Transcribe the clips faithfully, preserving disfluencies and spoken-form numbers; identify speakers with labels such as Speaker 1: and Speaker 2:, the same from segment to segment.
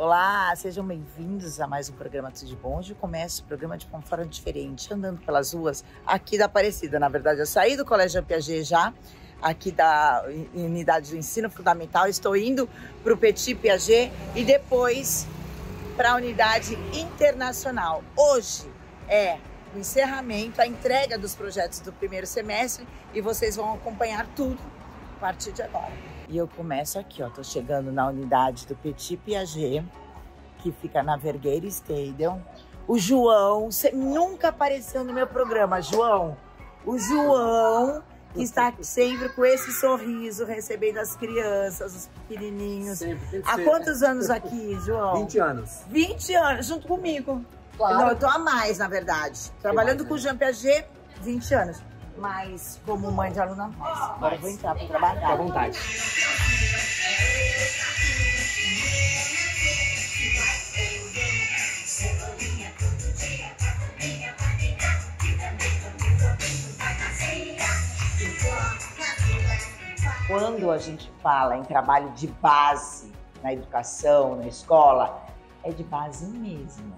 Speaker 1: Olá, sejam bem-vindos a mais um programa Tudo de Bom. Hoje eu começo o programa de uma forma diferente, andando pelas ruas aqui da Aparecida. Na verdade, eu saí do Colégio Jean Piaget já, aqui da unidade do ensino fundamental. Estou indo para o Petit Piaget e depois para a unidade internacional. Hoje é o encerramento, a entrega dos projetos do primeiro semestre e vocês vão acompanhar tudo a partir de agora. E eu começo aqui, ó, tô chegando na unidade do Petit Piaget, que fica na Vergueira Stadium. O João, você nunca apareceu no meu programa, João. O João, que está sempre com esse sorriso, recebendo as crianças, os pequenininhos. Sempre, Há ser. quantos anos aqui, João?
Speaker 2: vinte anos.
Speaker 1: vinte anos, junto comigo.
Speaker 2: Claro.
Speaker 1: Não, eu tô a mais, na verdade. Trabalhando mais, com o Jean Piaget, vinte anos. Mas como mãe de aluna, mais. Agora eu vou entrar para trabalhar.
Speaker 2: Fica à vontade.
Speaker 1: Quando a gente fala em trabalho de base na educação, na escola, é de base mesmo.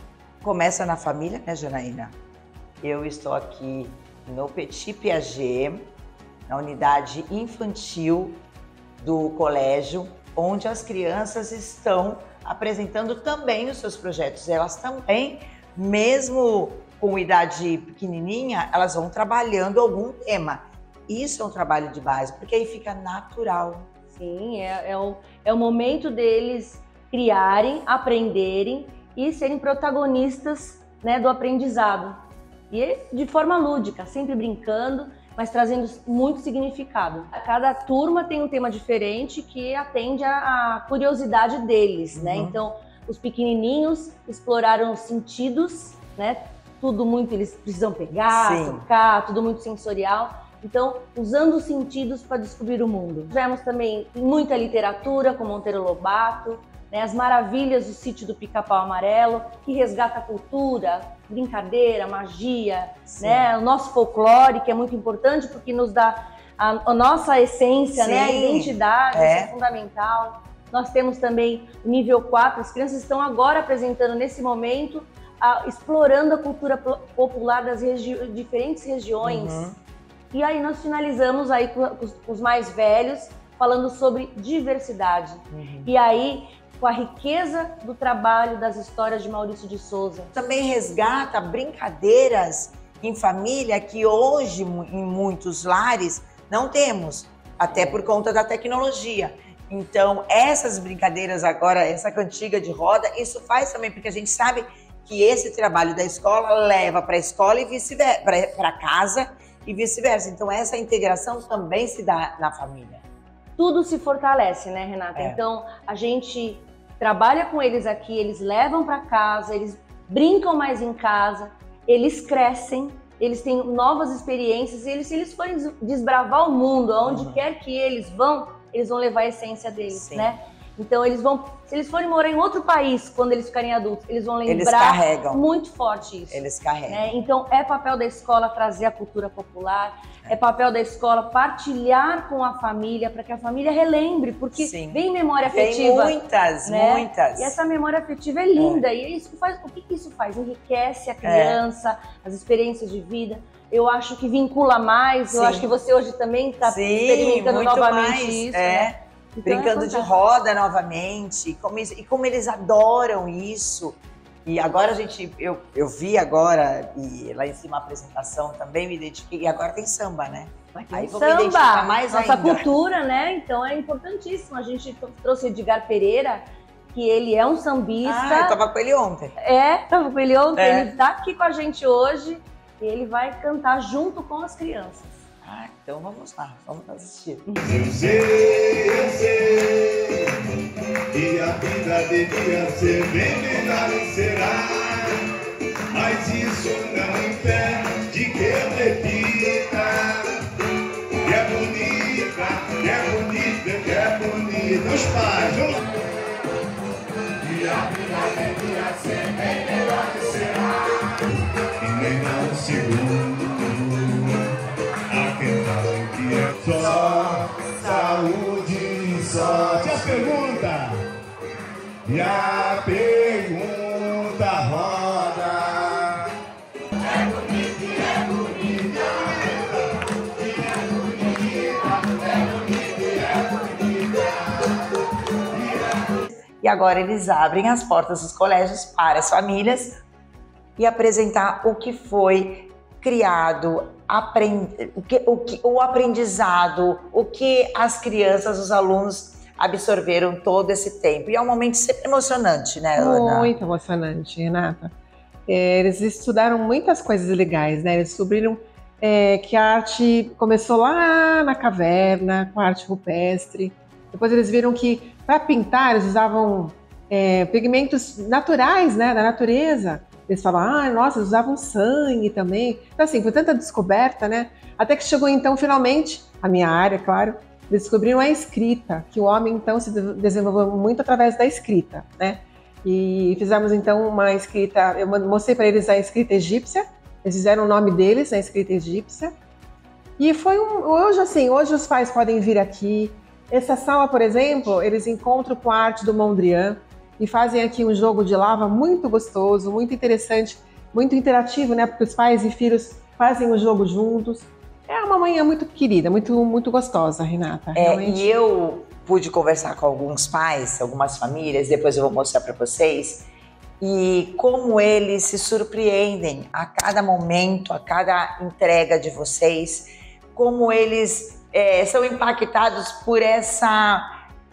Speaker 1: Começa na família, né, Janaína? Eu estou aqui no Petit Piaget, na unidade infantil do colégio, onde as crianças estão apresentando também os seus projetos. Elas também, mesmo com idade pequenininha, elas vão trabalhando algum tema. Isso é um trabalho de base, porque aí fica natural.
Speaker 3: Sim, é, é, o, é o momento deles criarem, aprenderem e serem protagonistas, né, do aprendizado. E de forma lúdica, sempre brincando, mas trazendo muito significado. Cada turma tem um tema diferente que atende à curiosidade deles, uhum. né? Então, os pequenininhos exploraram os sentidos, né? Tudo muito, eles precisam pegar, Sim. tocar, tudo muito sensorial. Então, usando os sentidos para descobrir o mundo. Tivemos também muita literatura, com Monteiro Lobato, né, as maravilhas do sítio do Pica-Pau Amarelo, que resgata a cultura, brincadeira, magia, né, o nosso folclore, que é muito importante porque nos dá a, a nossa essência, né, a identidade, é. Isso é fundamental. Nós temos também o nível quatro, as crianças estão agora apresentando nesse momento, a, explorando a cultura popular das regi diferentes regiões. Uhum. E aí nós finalizamos aí com os, com os mais velhos, falando sobre diversidade. Uhum. E aí, com a riqueza do trabalho das histórias de Maurício de Souza.
Speaker 1: Também resgata brincadeiras em família que hoje, em muitos lares, não temos, até por conta da tecnologia. Então, essas brincadeiras agora, essa cantiga de roda, isso faz também, porque a gente sabe que esse trabalho da escola leva para a escola e vice-versa, para casa e vice-versa. Então, essa integração também se dá na família.
Speaker 3: Tudo se fortalece, né, Renata? É. Então, a gente trabalha com eles aqui, eles levam para casa, eles brincam mais em casa, eles crescem, eles têm novas experiências e eles, se eles forem desbravar o mundo, aonde uhum. quer que eles vão, eles vão levar a essência deles, Sim. né? Então eles vão, se eles forem morar em outro país quando eles ficarem adultos, eles vão lembrar
Speaker 1: eles carregam.
Speaker 3: muito forte isso.
Speaker 1: Eles carregam.
Speaker 3: Né? Então é papel da escola trazer a cultura popular, é. é papel da escola partilhar com a família, para que a família relembre, porque Sim. vem memória afetiva.
Speaker 1: Tem muitas,
Speaker 3: né?
Speaker 1: muitas.
Speaker 3: E essa memória afetiva é linda, é. e é isso que faz, o que, que isso faz? Enriquece a criança, é. as experiências de vida. Eu acho que vincula mais, Sim. eu acho que você hoje também está experimentando novamente
Speaker 1: mais.
Speaker 3: isso,
Speaker 1: é.
Speaker 3: né?
Speaker 1: Então Brincando é de roda novamente, como, e como eles adoram isso. E agora a gente, eu, eu vi agora, e lá em cima a apresentação também me identifiquei, e agora tem samba, né?
Speaker 3: Aí vou me identificar mais ainda. Nossa cultura, né? Então é importantíssimo. A gente trouxe o Edgar Pereira, que ele é um sambista.
Speaker 1: Ah, eu tava com ele ontem.
Speaker 3: É, tava com ele ontem,
Speaker 1: é.
Speaker 3: ele tá aqui com a gente hoje, e ele vai cantar junto com as crianças.
Speaker 1: Ah, então vamos lá, vamos assistir.
Speaker 4: Eu sei, eu sei, que a vida devia ser bem melhor e será, mas isso não impede que eu repita, que é bonita, que é bonita, que é bonita. Os pais, vamos lá. E a vida devia ser bem melhor e será, e nem dá um segundo. Só saúde e sorte. A pergunta. E a
Speaker 1: agora eles abrem as portas dos colégios para as famílias e apresentar o que foi criado, aprend... o, que, o, que, o aprendizado, o que as crianças, os alunos absorveram todo esse tempo. E é um momento sempre emocionante, né, Ana?
Speaker 2: Muito emocionante, Renata. É, eles estudaram muitas coisas legais, né? Eles descobriram é, que a arte começou lá na caverna, com a arte rupestre. Depois eles viram que para pintar eles usavam é, pigmentos naturais, né, da natureza. Eles falavam, ah, nossa, eles usavam sangue também. Então assim, foi tanta descoberta, né? Até que chegou então, finalmente, a minha área, claro, eles descobriram a escrita, que o homem então se desenvolveu muito através da escrita, né? E fizemos então uma escrita, eu mostrei para eles a escrita egípcia, eles fizeram o nome deles na escrita egípcia. E foi um, hoje assim, hoje os pais podem vir aqui. Essa sala, por exemplo, eles encontram com a arte do Mondrian e fazem aqui um jogo de lava muito gostoso, muito interessante, muito interativo, né? Porque os pais e filhos fazem o jogo juntos. É uma manhã muito querida, muito, muito gostosa, Renata.
Speaker 1: É, realmente. E eu pude conversar com alguns pais, algumas famílias, depois eu vou mostrar para vocês, e como eles se surpreendem a cada momento, a cada entrega de vocês, como eles é, são impactados por essa...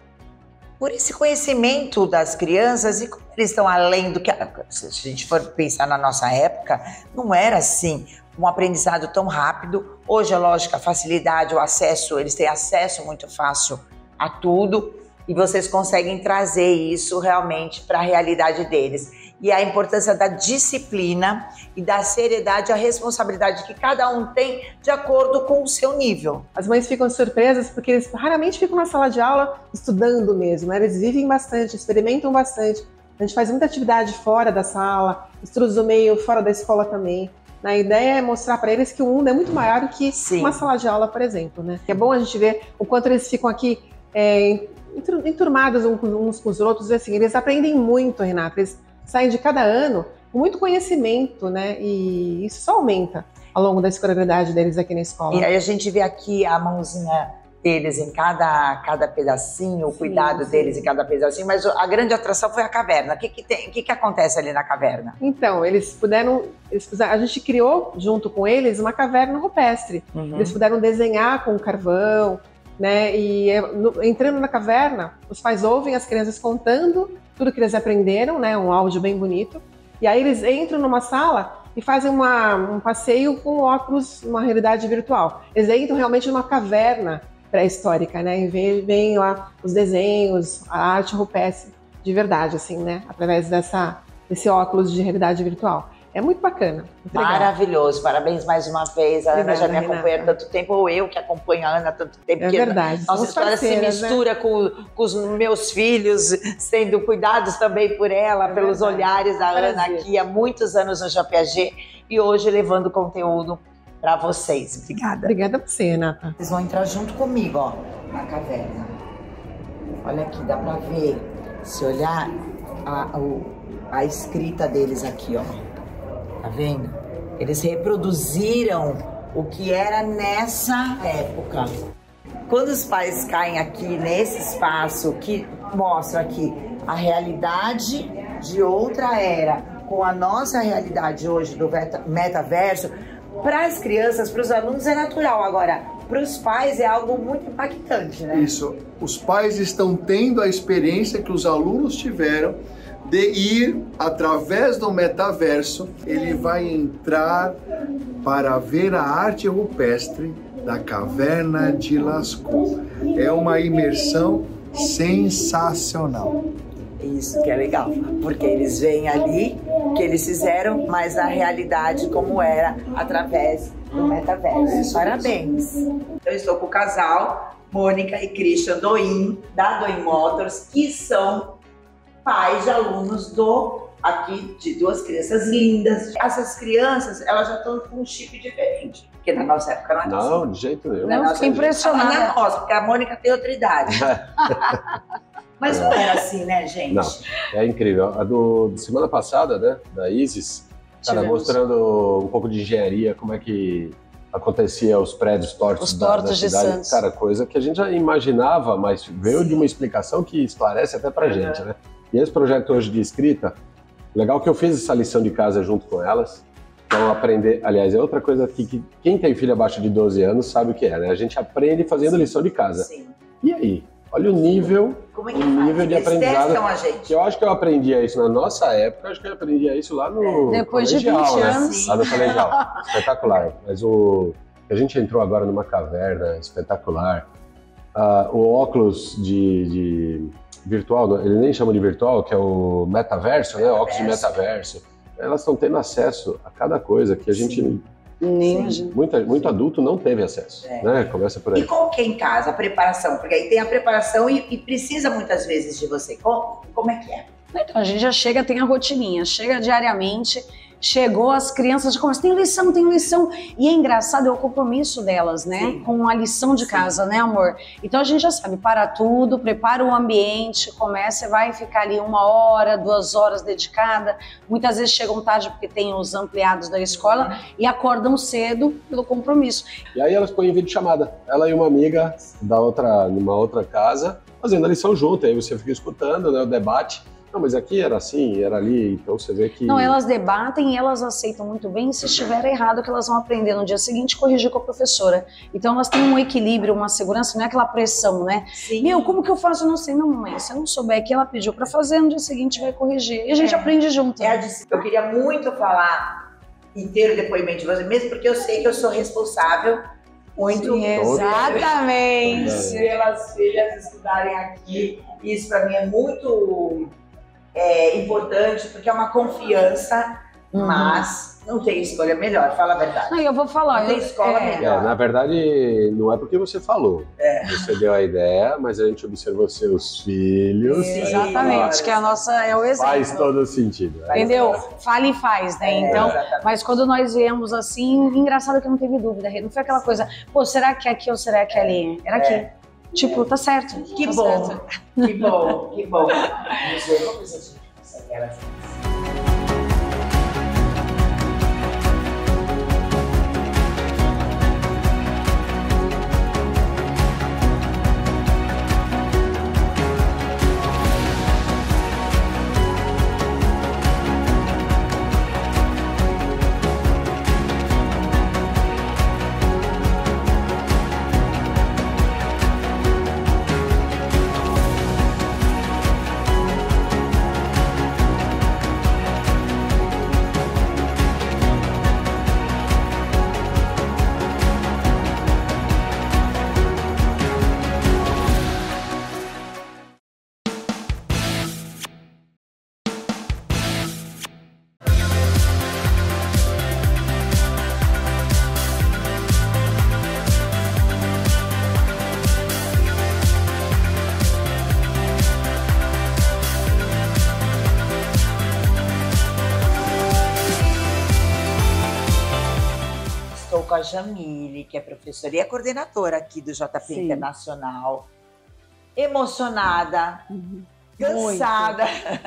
Speaker 1: por esse conhecimento das crianças e como eles estão além do que... Se a gente for pensar na nossa época, não era assim, um aprendizado tão rápido. Hoje, é lógico, a facilidade, o acesso, eles têm acesso muito fácil a tudo e vocês conseguem trazer isso realmente para a realidade deles. E a importância da disciplina e da seriedade, a responsabilidade que cada um tem de acordo com o seu nível.
Speaker 2: As mães ficam surpresas porque eles raramente ficam na sala de aula estudando mesmo, né? Eles vivem bastante, experimentam bastante. A gente faz muita atividade fora da sala, estudos do meio, fora da escola também. A ideia é mostrar para eles que o mundo é muito maior do que Sim. uma sala de aula, por exemplo, né? É bom a gente ver o quanto eles ficam aqui é, enturmados uns com os outros, assim, eles aprendem muito, Renata, eles saem de cada ano com muito conhecimento, né? E isso só aumenta ao longo da escolaridade deles aqui na escola.
Speaker 1: E aí a gente vê aqui a mãozinha deles em cada, cada pedacinho, o sim, cuidado sim. deles em cada pedacinho, mas a grande atração foi a caverna. O que que, tem, o que, que acontece ali na caverna?
Speaker 2: Então, eles puderam, eles puderam, a gente criou junto com eles uma caverna rupestre. Uhum. Eles puderam desenhar com carvão, né? E no, entrando na caverna, os pais ouvem as crianças contando tudo que eles aprenderam, né? Um áudio bem bonito. E aí eles entram numa sala e fazem uma, um passeio com óculos, uma realidade virtual. Eles entram realmente numa caverna pré-histórica, né? E veem lá os desenhos, a arte rupestre de verdade, assim, né? Através dessa, desse óculos de realidade virtual. É muito bacana. Muito
Speaker 1: Maravilhoso. Legal. Parabéns mais uma vez. A Ana já me acompanha há tanto tempo, ou eu que acompanho a Ana há tanto tempo.
Speaker 2: É verdade.
Speaker 1: Nossa história se mistura, né? com, com os meus filhos, sendo cuidados também por ela, é pelos verdade. olhares da Ana aqui há muitos anos no Jean Piaget e hoje levando conteúdo para vocês. Obrigada.
Speaker 2: Obrigada a você, Renata.
Speaker 1: Vocês vão entrar junto comigo, ó, na caverna. Olha aqui, dá para ver, se olhar a, o, a escrita deles aqui, ó. Tá vendo? Eles reproduziram o que era nessa época. Quando os pais caem aqui nesse espaço que mostra aqui a realidade de outra era com a nossa realidade hoje do metaverso, para as crianças, para os alunos é natural. Agora, para os pais é algo muito impactante, né?
Speaker 5: Isso. Os pais estão tendo a experiência que os alunos tiveram de ir através do metaverso. Ele vai entrar para ver a arte rupestre da caverna de Lascaux. É uma imersão sensacional.
Speaker 1: Isso que é legal, porque eles veem ali o que eles fizeram, mas a realidade como era através do metaverso. Parabéns! Eu estou com o casal, Mônica e Christian Doin, da Doin Motors, que são pais de alunos do aqui de duas crianças lindas. Essas crianças, elas já estão com um chip diferente, porque na nossa época não era assim.
Speaker 6: Não, de jeito nenhum.
Speaker 1: Na nossa
Speaker 3: impressionante.
Speaker 1: Na nossa, porque a Mônica tem outra idade. Mas não era assim, né, gente?
Speaker 6: Não, é incrível. A do, de semana passada, né, da Isis, cara, Tivemos. mostrando um pouco de engenharia, como é que acontecia os prédios tortos,
Speaker 3: os
Speaker 6: da,
Speaker 3: tortos
Speaker 6: da
Speaker 3: de
Speaker 6: cidade.
Speaker 3: Santos.
Speaker 6: Cara, coisa que a gente já imaginava, mas veio Sim. de uma explicação que esclarece até pra
Speaker 1: uhum.
Speaker 6: gente, né? E esse projeto hoje de escrita, legal que eu fiz essa lição de casa junto com elas. Então, aprender, aliás, é outra coisa que, que quem tem filho abaixo de doze anos sabe o que é, né? A gente aprende fazendo Sim. lição de casa. Sim. E aí? Olha o nível,
Speaker 1: Como é que
Speaker 6: o nível
Speaker 1: faz?
Speaker 6: de
Speaker 1: Eles
Speaker 6: aprendizado.
Speaker 1: testam a gente.
Speaker 6: Que eu acho que eu aprendia isso na nossa época, acho que eu aprendia isso lá no
Speaker 3: é. Depois
Speaker 6: colegial,
Speaker 3: de vinte
Speaker 6: né?
Speaker 3: anos.
Speaker 6: Lá no colegial. Espetacular. Mas o a gente entrou agora numa caverna espetacular. Uh, o óculos de, de virtual, ele nem chama de virtual, que é o metaverso, né? O óculos de metaverso. Elas estão tendo acesso a cada coisa que a gente... Sim.
Speaker 3: Nem
Speaker 6: Muita, muito adulto não teve acesso, é. né? Começa por aí.
Speaker 1: E como que é em casa a preparação? Porque aí tem a preparação e, e precisa muitas vezes de você. Como, como é que é?
Speaker 7: Então, a gente já chega, tem a rotininha, chega diariamente, chegou, as crianças já começam, tem lição, tem lição. E é engraçado, é o compromisso delas, né? Sim. Com a lição de casa, Sim. né, amor? Então a gente já sabe, para tudo, prepara o ambiente, começa, vai ficar ali uma hora, duas horas dedicada. Muitas vezes chegam tarde porque tem os ampliados da escola uhum. e acordam cedo pelo compromisso.
Speaker 6: E aí elas põem vídeo chamada. Ela e uma amiga da outra, numa outra casa, fazendo a lição junto. Aí você fica escutando, né, o debate. Não, mas aqui era assim, era ali, então você vê que...
Speaker 7: Não, elas debatem e elas aceitam muito bem, se estiver errado, que elas vão aprender no dia seguinte corrigir com a professora. Então elas têm um equilíbrio, uma segurança, não é aquela pressão, né? Sim. Meu, como que eu faço? Eu não sei. Não, mamãe, se eu não souber que ela pediu pra fazer, no dia seguinte vai corrigir. E a gente é. aprende junto.
Speaker 1: É, eu queria muito falar inteiro o depoimento de você, mesmo porque eu sei que eu sou responsável muito...
Speaker 7: Sim, exatamente.
Speaker 1: Pelas filhas estudarem aqui. Isso pra mim é muito... É importante porque é uma confiança, uhum. mas não tem escolha melhor, fala a verdade.
Speaker 7: Não, eu vou falar.
Speaker 1: Não tem escola
Speaker 7: é,
Speaker 1: melhor.
Speaker 6: É, na verdade, não é porque você falou. É. Você deu a ideia, mas a gente observou seus filhos.
Speaker 7: Sim, exatamente, que a nossa é o exemplo.
Speaker 6: Faz todo o sentido.
Speaker 7: Entendeu? Fala e faz, né?
Speaker 1: É,
Speaker 7: então,
Speaker 1: exatamente.
Speaker 7: Mas quando nós viemos assim, engraçado que não teve dúvida. Não foi aquela coisa, pô, será que é aqui ou será que é ali? Era aqui.
Speaker 1: É.
Speaker 7: Tipo, tá certo.
Speaker 1: Que
Speaker 7: tá
Speaker 1: bom,
Speaker 7: certo.
Speaker 1: que bom, que bom. Vamos ver como a gente consegue elas. Com a Jamile, que é professora e é coordenadora aqui do J P Sim. Internacional, emocionada, uhum. cansada,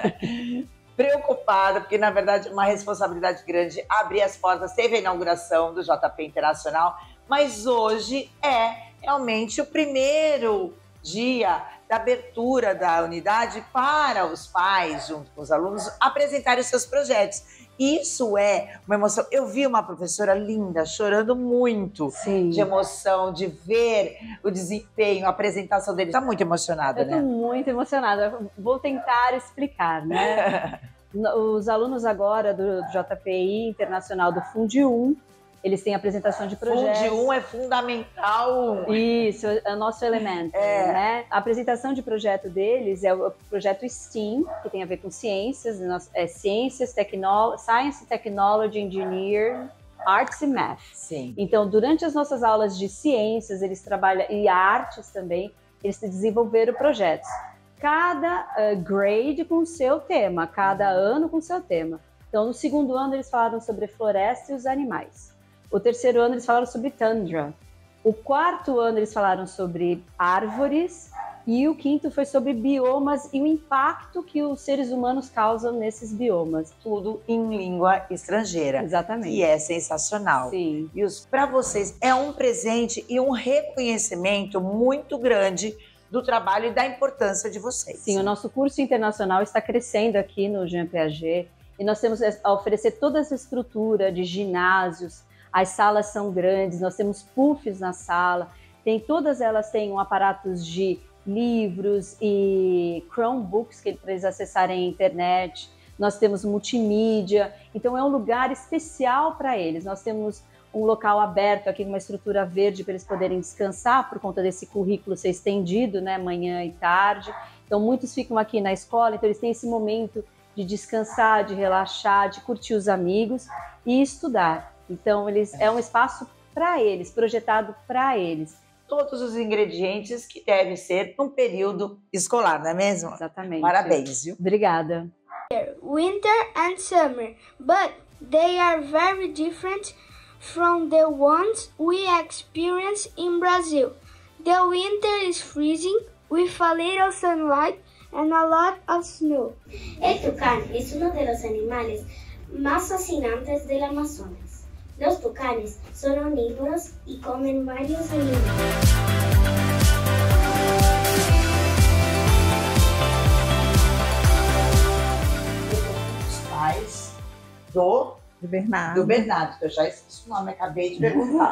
Speaker 1: preocupada, porque na verdade é uma responsabilidade grande abrir as portas. Teve a inauguração do J P Internacional, mas hoje é realmente o primeiro dia da abertura da unidade para os pais, junto com os alunos, apresentarem os seus projetos. Isso é uma emoção. Eu vi uma professora linda chorando muito Sim. de emoção, de ver o desempenho, a apresentação deles. Está muito emocionada,
Speaker 8: Eu
Speaker 1: né?
Speaker 8: Eu estou muito emocionada. Vou tentar explicar, né? Os alunos agora do J P I Internacional do Fundium, eles têm apresentação de projetos.
Speaker 1: Fundium é fundamental.
Speaker 8: Isso, é o nosso elemento, é. né? A apresentação de projeto deles é o projeto STEAM, que tem a ver com ciências, é ciências, tecno, Science, Technology, Engineering, Arts e Math.
Speaker 1: Sim.
Speaker 8: Então, durante as nossas aulas de ciências, eles trabalham, e artes também, eles desenvolveram projetos. Cada uh, grade com o seu tema, cada ano com o seu tema. Então, no segundo ano, eles falaram sobre floresta e os animais. O terceiro ano eles falaram sobre tundra. O quarto ano eles falaram sobre árvores. E o quinto foi sobre biomas e o impacto que os seres humanos causam nesses biomas.
Speaker 1: Tudo em língua estrangeira.
Speaker 8: Exatamente.
Speaker 1: E é sensacional.
Speaker 8: Sim.
Speaker 1: E para vocês é um presente e um reconhecimento muito grande do trabalho e da importância de vocês.
Speaker 8: Sim, o nosso curso internacional está crescendo aqui no Jean Piaget e nós temos a oferecer toda essa estrutura de ginásios, as salas são grandes, nós temos puffs na sala, tem, todas elas têm um aparatos de livros e Chromebooks que para eles acessarem a internet, nós temos multimídia, então é um lugar especial para eles, nós temos um local aberto aqui, uma estrutura verde para eles poderem descansar por conta desse currículo ser estendido, né, manhã e tarde. Então muitos ficam aqui na escola, então eles têm esse momento de descansar, de relaxar, de curtir os amigos e estudar. Então eles é um espaço para eles, projetado para eles.
Speaker 1: Todos os ingredientes que devem ser num período escolar, não é mesmo?
Speaker 8: Exatamente.
Speaker 1: Parabéns, viu?
Speaker 8: Obrigada.
Speaker 9: Winter and summer, but they are very different from the ones we experience in Brazil. The winter is freezing with a little sunlight and a lot of snow.
Speaker 10: El tucán es uno de los animales más fascinantes del Amazonas. Los tucanes son omnívoros y comen varios animales.
Speaker 1: Os pais do
Speaker 11: Do Bernardo.
Speaker 1: do Bernardo, que eu já esqueci o nome, acabei de perguntar.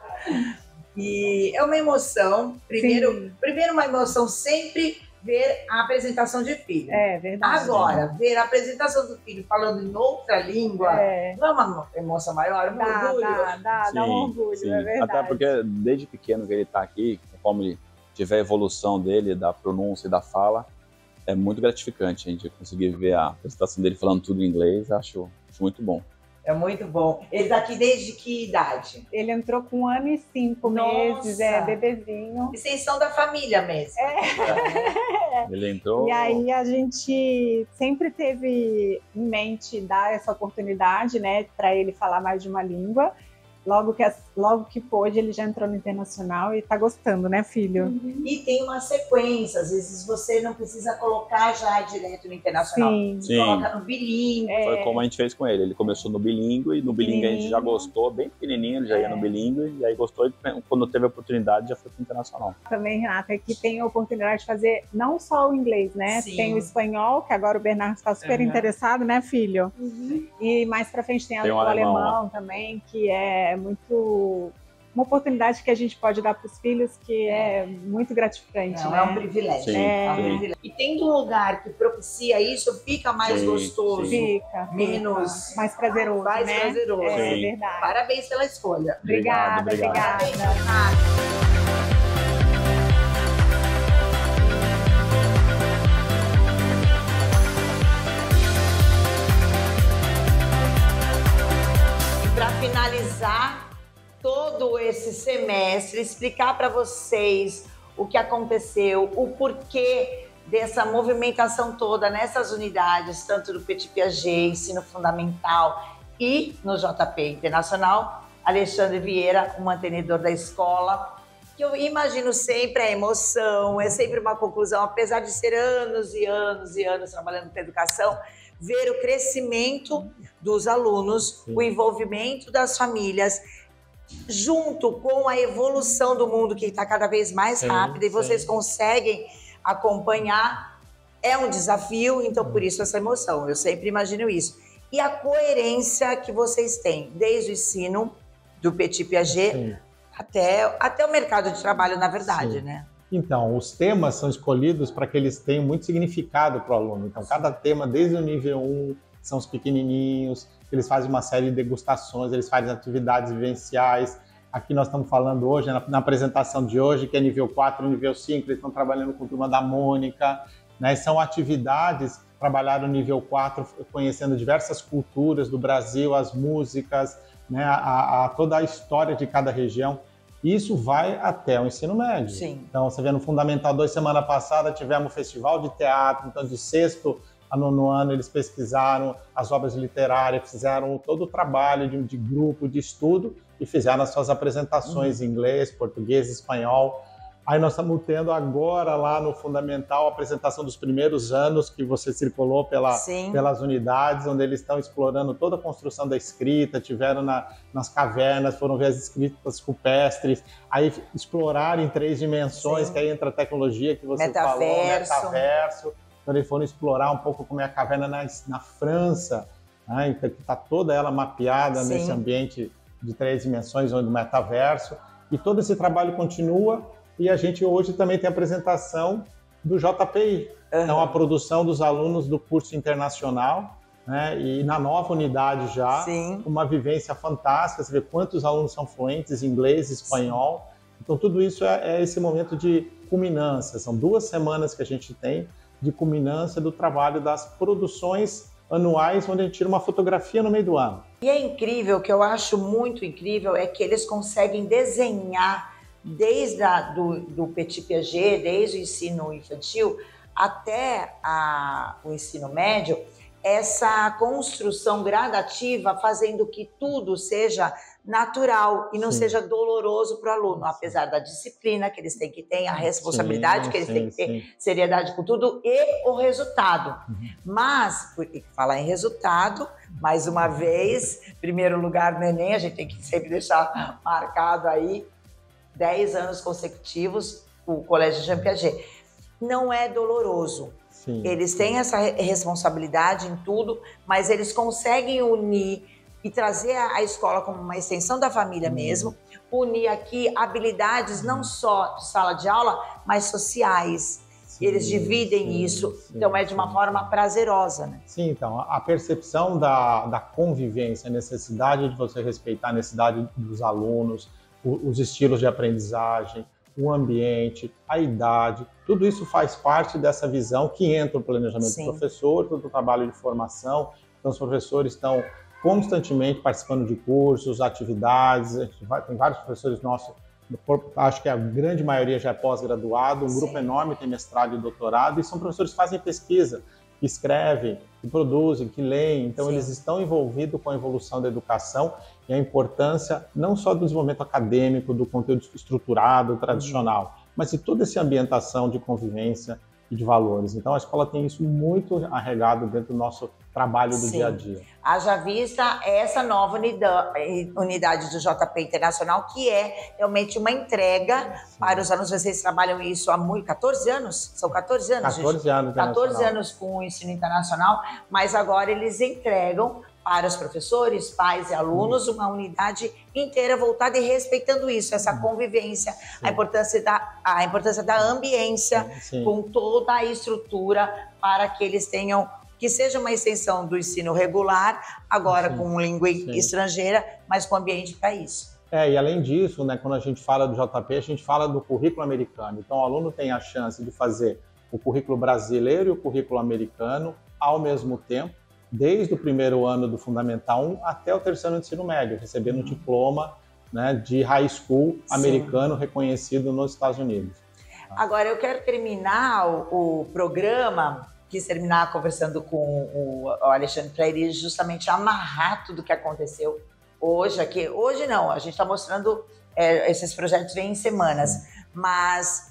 Speaker 1: E é uma emoção, primeiro, primeiro uma emoção sempre ver a apresentação de filho.
Speaker 11: É verdade.
Speaker 1: Agora, ver a apresentação do filho falando em outra língua,
Speaker 11: É.
Speaker 1: não é uma emoção maior, um
Speaker 11: Dá,
Speaker 1: orgulho.
Speaker 11: dá, dá, dá um orgulho,
Speaker 12: sim.
Speaker 11: é verdade.
Speaker 12: Até porque desde pequeno que ele está aqui, conforme ele tiver a evolução dele, da pronúncia e da fala, é muito gratificante a gente conseguir ver a apresentação dele falando tudo em inglês, acho, acho muito bom.
Speaker 1: É muito bom. Ele tá aqui desde que idade?
Speaker 11: Ele entrou com um ano e cinco
Speaker 1: Nossa.
Speaker 11: meses, é bebezinho.
Speaker 1: Extensão da família mesmo.
Speaker 11: É.
Speaker 12: Ele entrou...
Speaker 11: E aí a gente sempre teve em mente dar essa oportunidade, né, para ele falar mais de uma língua. Logo que, logo que pôde, ele já entrou no internacional e tá gostando, né, filho?
Speaker 1: Uhum. E tem uma sequência, às vezes você não precisa colocar já direto no internacional.
Speaker 11: Sim.
Speaker 1: Você
Speaker 12: Sim.
Speaker 1: coloca no bilíngue.
Speaker 11: É.
Speaker 12: Foi como a gente fez com ele. Ele começou no bilíngue, e no bilíngue a gente já gostou, bem pequenininho, ele já ia
Speaker 11: É.
Speaker 12: no bilíngue, e aí gostou, e quando teve a oportunidade já foi pro internacional.
Speaker 11: Também, Renata, é que tem a oportunidade de fazer não só o inglês, né?
Speaker 1: Sim.
Speaker 11: Tem o espanhol, que agora o Bernardo está super
Speaker 1: Uhum.
Speaker 11: interessado, né, filho?
Speaker 1: Uhum.
Speaker 11: E mais pra frente tem, a-
Speaker 12: Tem um
Speaker 11: o alemão,
Speaker 12: alemão
Speaker 11: também, que é muito... uma oportunidade que a gente pode dar para os filhos que é muito gratificante,
Speaker 1: Não,
Speaker 11: né?
Speaker 1: é um privilégio.
Speaker 12: Sim,
Speaker 1: É um
Speaker 12: sim.
Speaker 1: privilégio. E tendo um lugar que propicia isso, fica mais
Speaker 12: Sim,
Speaker 1: gostoso.
Speaker 12: sim.
Speaker 11: Fica,
Speaker 1: Menos-
Speaker 11: fica mais prazeroso,
Speaker 1: mais
Speaker 11: né?
Speaker 1: prazeroso.
Speaker 11: É
Speaker 12: Sim.
Speaker 11: verdade.
Speaker 1: Parabéns pela escolha.
Speaker 11: Obrigada,
Speaker 12: Obrigado, obrigado.
Speaker 1: Parabéns,
Speaker 11: obrigada.
Speaker 1: Bernardo. E para finalizar todo esse semestre, explicar para vocês o que aconteceu, o porquê dessa movimentação toda nessas unidades, tanto do Petit Piaget, ensino fundamental, e no J P Internacional, Alexandre Vieira, o mantenedor da escola, que eu imagino sempre a emoção, é sempre uma conclusão, apesar de ser anos e anos e anos trabalhando com educação, ver o crescimento dos alunos,
Speaker 6: Sim.
Speaker 1: o envolvimento das famílias, junto com a evolução do mundo que está cada vez mais
Speaker 6: Sim,
Speaker 1: rápida e vocês
Speaker 6: sim.
Speaker 1: conseguem acompanhar, é um desafio, então por isso essa emoção, eu sempre imagino isso. E a coerência que vocês têm, desde o ensino do Petit Piaget
Speaker 13: Sim.
Speaker 1: até, até o mercado de trabalho, na verdade,
Speaker 13: Sim.
Speaker 1: né?
Speaker 13: Então, os temas são escolhidos para que eles tenham muito significado para o aluno. Então, cada tema, desde o nível um, são os pequenininhos, eles fazem uma série de degustações, eles fazem atividades vivenciais. Aqui nós estamos falando hoje, na, na apresentação de hoje, que é nível quatro, nível cinco, eles estão trabalhando com a turma da Mônica, né? São atividades, trabalhar o nível quatro, conhecendo diversas culturas do Brasil, as músicas, né? a, a, a toda a história de cada região. Isso vai até o ensino médio.
Speaker 1: Sim.
Speaker 13: Então, você vê no Fundamental dois, semana passada, tivemos um festival de teatro, então de sexto a nono ano eles pesquisaram as obras literárias, fizeram todo o trabalho de, de grupo, de estudo e fizeram as suas apresentações em inglês, português, espanhol. Aí nós estamos tendo agora lá no Fundamental a apresentação dos primeiros anos que você circulou pela, pelas unidades, onde eles estão explorando toda a construção da escrita, tiveram na, nas cavernas, foram ver as escritas rupestres, aí exploraram em três dimensões, Sim. que aí entra a tecnologia que você
Speaker 1: metaverso.
Speaker 13: falou, metaverso. Então eles foram explorar um pouco como é a caverna na, na França, né? Então, que está toda ela mapeada Sim. nesse ambiente de três dimensões, onde o metaverso. E todo esse trabalho continua. E a gente hoje também tem a apresentação do J P I, uhum. então a produção dos alunos do curso internacional, né? E na nova unidade já, Sim. uma vivência fantástica, você vê quantos alunos são fluentes em inglês, espanhol. Sim. Então tudo isso é, é esse momento de culminância, são duas semanas que a gente tem de culminância do trabalho das produções anuais, onde a gente tira uma fotografia no meio do ano.
Speaker 1: E é incrível, o que eu acho muito incrível é que eles conseguem desenhar desde a, do, do Petit Piaget, desde o ensino infantil até a, o ensino médio, essa construção gradativa fazendo que tudo seja natural e não sim. seja doloroso para o aluno, apesar da disciplina que eles têm que ter, a responsabilidade sim, que eles sim, têm que ter, sim. seriedade com tudo e o resultado. Uhum. Mas, porque falar em resultado, mais uma vez, primeiro lugar no Enem, a gente tem que sempre deixar marcado aí, dez anos consecutivos, o Colégio Jean Piaget. Não é doloroso. Sim, eles têm sim. essa responsabilidade em tudo, mas eles conseguem unir e trazer a escola como uma extensão da família hum. mesmo, unir aqui habilidades hum. não só de sala de aula, mas sociais. Sim, eles dividem sim, isso, sim, então é de uma sim. forma prazerosa, né?
Speaker 13: Sim, então, a percepção da, da convivência, a necessidade de você respeitar a necessidade dos alunos, os estilos de aprendizagem, o ambiente, a idade, tudo isso faz parte dessa visão que entra no planejamento Sim. do professor, todo o trabalho de formação. Então, os professores estão constantemente participando de cursos, atividades, a gente vai, tem vários professores nossos, acho que a grande maioria já é pós-graduado, um Sim. grupo enorme tem mestrado e doutorado, e são professores que fazem pesquisa, que escrevem, que produzem, que leem, então Sim. eles estão envolvidos com a evolução da educação e a importância não só do desenvolvimento acadêmico, do conteúdo estruturado, tradicional, uhum. mas de toda essa ambientação de convivência e de valores. Então a escola tem isso muito arregado dentro do nosso trabalho do Sim. dia a dia.
Speaker 1: Haja vista essa nova unidade, unidade do J P Internacional, que é realmente uma entrega Sim. para os alunos. Vocês trabalham isso há muito, quatorze anos? São quatorze anos,
Speaker 13: quatorze
Speaker 1: gente?
Speaker 13: anos,
Speaker 1: quatorze anos com o ensino internacional, mas agora eles entregam para os professores, pais e alunos, uma unidade inteira voltada e respeitando isso, essa convivência, a importância, da, a importância da ambiência Sim. com toda a estrutura para que eles tenham, que seja uma extensão do ensino regular, agora Sim. com língua Sim. estrangeira, mas com ambiente para isso.
Speaker 13: É, e além disso, né, quando a gente fala do J P, a gente fala do currículo americano. Então o aluno tem a chance de fazer o currículo brasileiro e o currículo americano ao mesmo tempo, desde o primeiro ano do Fundamental um até o terceiro ano do ensino médio, recebendo um diploma, né, de high school americano Sim. reconhecido nos Estados Unidos.
Speaker 1: Agora, eu quero terminar o, o programa, quis terminar conversando com o, o Alexandre para ele justamente amarrar tudo que aconteceu hoje aqui. Hoje não, a gente está mostrando, é, esses projetos vêm em semanas, Sim. mas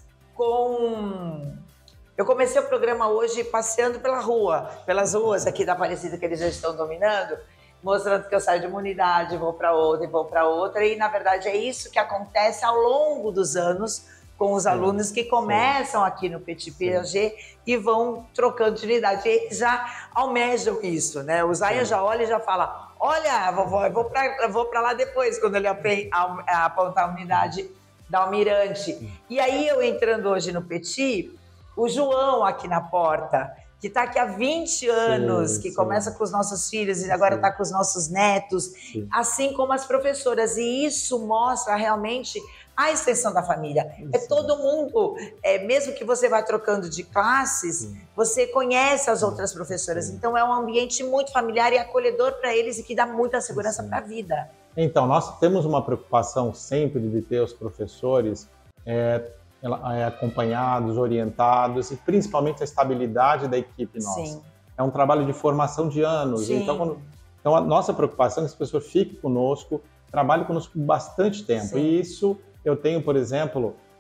Speaker 1: com... Eu comecei o programa hoje passeando pela rua, pelas ruas aqui da Aparecida que eles já estão dominando, mostrando que eu saio de uma unidade, vou para outra e vou para outra. E, na verdade, é isso que acontece ao longo dos anos com os alunos que começam aqui no Petit Piaget e vão trocando de unidade. E eles já almejam isso, né? O Zaya já olha e já fala, olha, vovó, eu vou para lá depois, quando ele apontar a unidade da Almirante. E aí, eu entrando hoje no Petit... O João aqui na porta, que está aqui há vinte anos, sim, que sim. começa com os nossos filhos e agora está com os nossos netos, sim. assim como as professoras. E isso mostra realmente a extensão da família. Sim. É todo mundo, é, mesmo que você vá trocando de classes, sim. você conhece as outras professoras. Sim. Então é um ambiente muito familiar e acolhedor para eles e que dá muita segurança para a vida.
Speaker 13: Então, nós temos uma preocupação sempre de ter os professores... É, acompanhados, orientados e principalmente a estabilidade da equipe nossa. Sim. É um trabalho de formação de anos. Então, quando, então, a nossa preocupação é que as pessoas fiquem conosco, trabalhem conosco por bastante tempo. Sim. E isso eu tenho, por exemplo,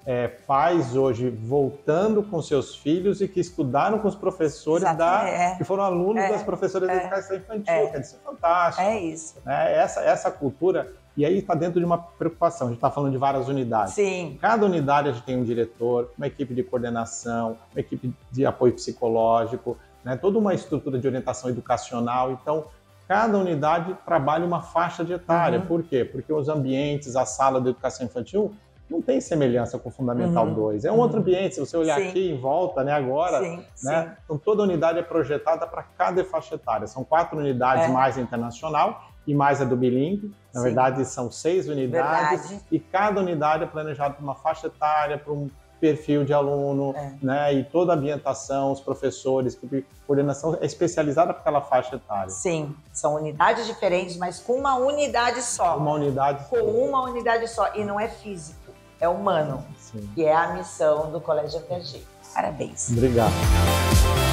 Speaker 13: é, pais hoje voltando com seus filhos e que estudaram com os professores
Speaker 1: Exato,
Speaker 13: da,
Speaker 1: é.
Speaker 13: que foram alunos
Speaker 1: É,
Speaker 13: das professoras
Speaker 1: é,
Speaker 13: da educação infantil,
Speaker 1: é.
Speaker 13: que é isso é fantástico.
Speaker 1: É isso.
Speaker 13: Né? Essa, essa cultura, e aí está dentro de uma preocupação, a gente está falando de várias unidades.
Speaker 1: Sim.
Speaker 13: Cada unidade a gente tem um diretor, uma equipe de coordenação, uma equipe de apoio psicológico, né? Toda uma estrutura de orientação educacional. Então, cada unidade trabalha uma faixa de etária.
Speaker 1: Uhum.
Speaker 13: Por quê? Porque os ambientes, a sala de educação infantil não tem semelhança com o Fundamental
Speaker 1: Uhum.
Speaker 13: dois. É um
Speaker 1: Uhum.
Speaker 13: outro ambiente. Se você olhar
Speaker 1: Sim.
Speaker 13: aqui em volta, né, agora,
Speaker 1: Sim,
Speaker 13: né,
Speaker 1: sim.
Speaker 13: então toda unidade é projetada para cada faixa etária. São quatro unidades
Speaker 1: É.
Speaker 13: mais a internacional e mais a do bilíngue. Na
Speaker 1: Sim.
Speaker 13: verdade, são seis unidades.
Speaker 1: Verdade.
Speaker 13: E cada unidade é planejada para uma faixa etária, para um perfil de aluno,
Speaker 1: É.
Speaker 13: né? E toda a ambientação, os professores, a coordenação é especializada para aquela faixa etária.
Speaker 1: Sim, são unidades diferentes, mas com uma unidade só.
Speaker 13: Uma unidade
Speaker 1: Com uma unidade só. E não é físico, é humano.
Speaker 13: Sim.
Speaker 1: Que é a missão do Colégio Piaget. Parabéns.
Speaker 13: Obrigado.